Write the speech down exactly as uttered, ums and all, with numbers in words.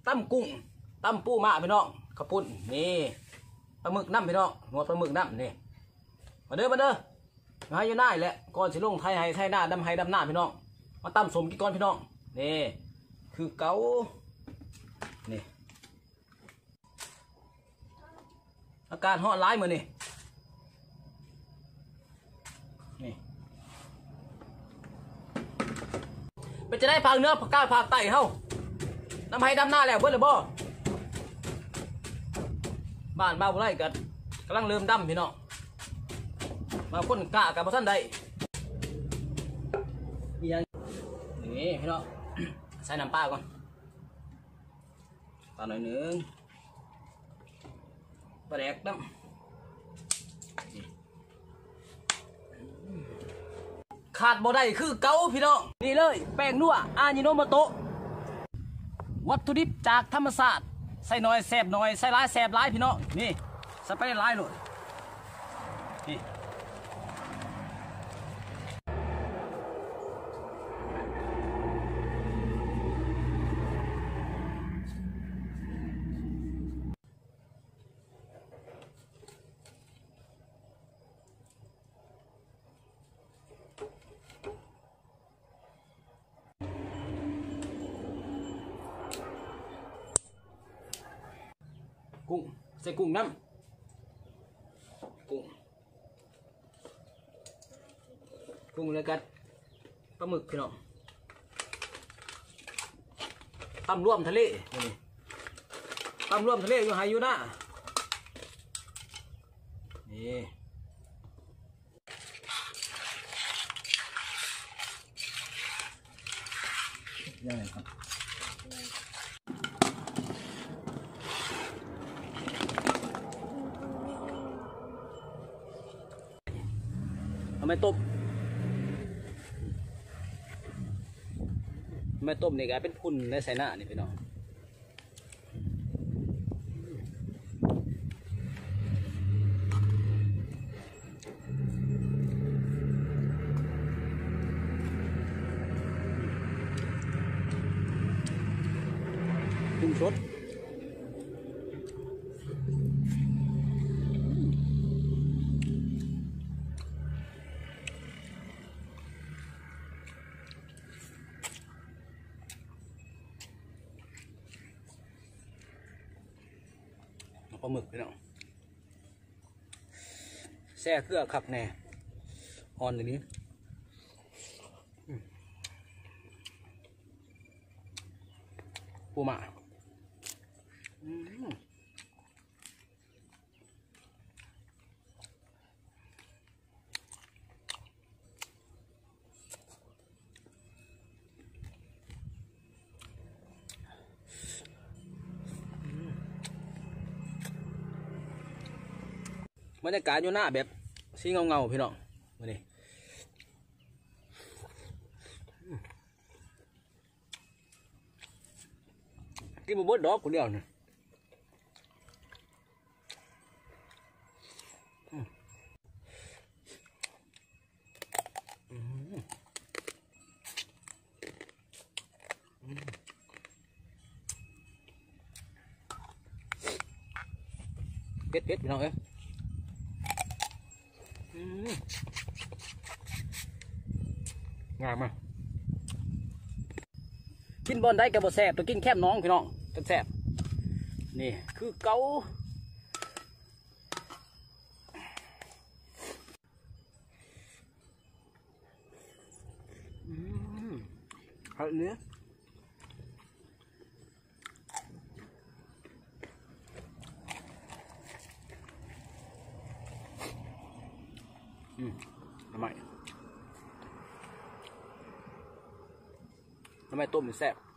ตั้มกุ้งตั้มปูมาพี่น้องข้าวปุ้นนี่ปลาหมึกน้ำพี่น้องหนวดปลาหมึกน้ำนี่มาเด้อมาเด้อมาให้อยู่หน้าแหละก่อนสิลงไทยไฮไทยหน้าดำไฮดำหน้าพี่น้องมาตั้มสมกี่ก้อนพี่น้องนี่คือเกานี่อาการห่อร้ายเหมือนนี่นี่เป็นจะได้พังเนื้อผักกาดผักไตเฮ้าน้ำไฮดำหน้าแล้วเบิ้ลเลยบ่บ้านบ้าบุไรกันกำลังเริ่มดำพี่น้องมาคนกะกับพ่อท่านใดนี่พี่น้องใส่น้ำปลาก่อนปลาหน่อยหนึ่งปลาแดกน้ำขาดบ่ได้คือเกาพี่น้องนี่เลยแป้งนัวอาญิโนโมโตะวัตถุดิบจากธรรมศาสตร์ใส่น้อยแสบน้อยใส่ร้ายแสบร้ายพี่น้องนี่ใส่ไปร้ายเลยนี่กุ้งใส่กุ้งน้ำกุ้งกุ้งเลยกันปลาหมึกพี่น้องตำรวมทะเลนี่ตำรวมทะเลอยู่หายอยู่หน้านี่ยังไงครับไม่ต้มไม่ต้มนี่กลายเป็นพุ่นในใส่หน้านี่พี่น้องกุ้งสดปลาหมึกพี่น้องแซ่เครือขักแน่อ่อนอย่างนี้ปูหม่าบรรยากาศอยู่หน้าแบบสีเงาเงาพี่น้องมาดิกินบุบดดอกคนเดียวเนี่ยเผ็ดเผ็ดพี่น้องเอ้ยงามมากินบอลได้กับบอแสบตัวกินแคบน้องพี่น้องจะแสบนี่คือเกาเอาเนื้ออืมทำไมทำไมต้มถึงแซ่บ